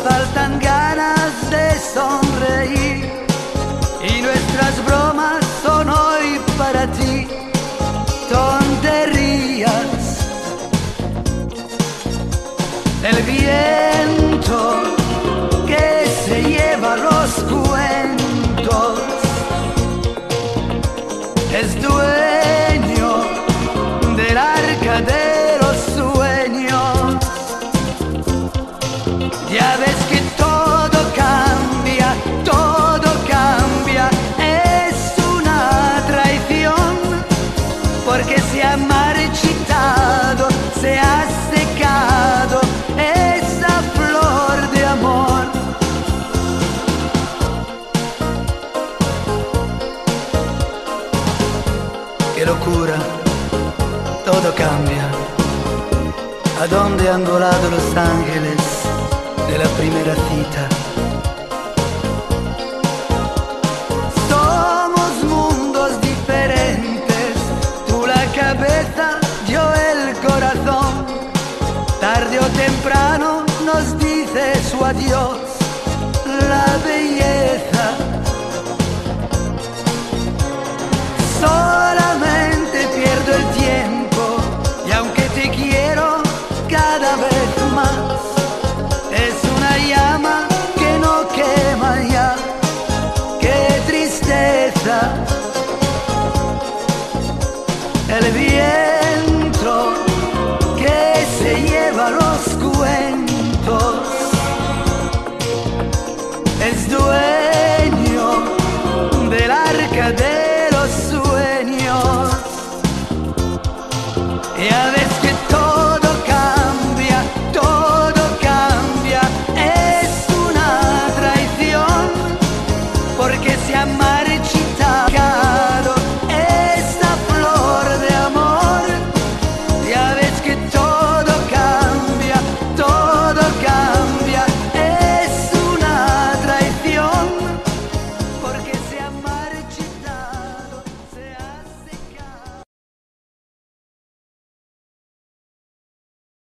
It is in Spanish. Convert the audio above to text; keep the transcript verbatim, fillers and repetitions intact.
faltan ganas de sonreír y nuestras bromas son hoy para ti tonterías. El viento que se lleva los cuentos es dueño del arca de los sueños. Ya ves que todo cambia, todo cambia, es una traición, porque se ha marchitado, se ha secado esa flor de amor. Qué locura, todo cambia. ¿A dónde han volado los ángeles de la primera cita? Somos mundos diferentes, tú la cabeza, yo el corazón. Tarde o temprano nos dice su adiós la belleza.